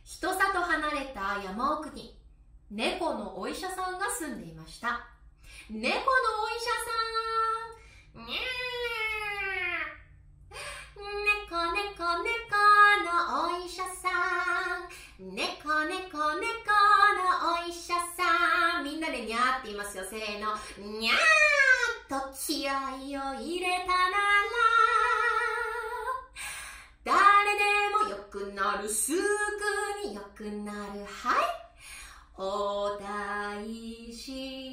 人里離れた山奥に猫のお医者さんが住んでいました。猫のお医者さん、にゃー、猫猫猫のお医者さん、猫猫猫のお医者さん、みんなでにゃーって言いますよ。せーの、にゃーと気合を入れたなら誰でも良くなる、すぐに良くなる。はい、お大事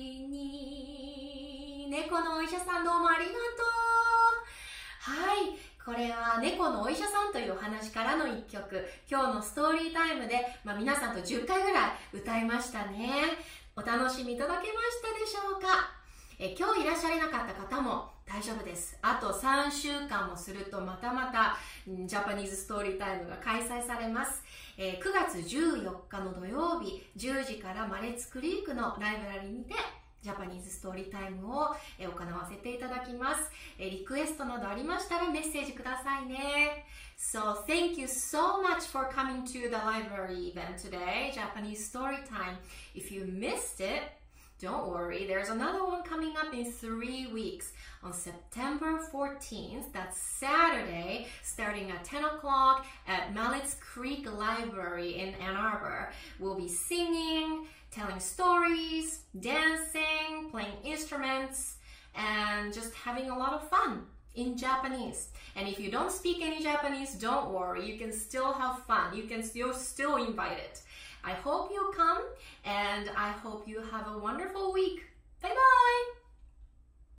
に。猫のお医者さん、どうもありがとう。はい、これは猫のお医者さんというお話からの一曲。今日のストーリータイムで、皆さんと10回ぐらい歌いましたね。お楽しみいただけましたでしょうか。今日いらっしゃれなかった方も大丈夫です。あと3週間もするとまたジャパニーズストーリータイムが開催されます。9月14日の土曜日10時からマレッツクリークのライブラリにてジャパニーズストーリータイムを行わせていただきます。リクエストなどありましたらメッセージくださいね。So thank you so much for coming to the library event today, Japanese Story Time. If you missed it, don't worry, there's another one coming up in 3 weeks on September 14th. That's Saturday, starting at 10 o'clock at Mallets Creek Library in Ann Arbor. We'll be singing, telling stories, dancing, playing instruments, and just having a lot of fun in Japanese. And if you don't speak any Japanese, don't worry, you can still have fun. You're still invited. I hope you come, and I hope you have a wonderful week. Bye bye!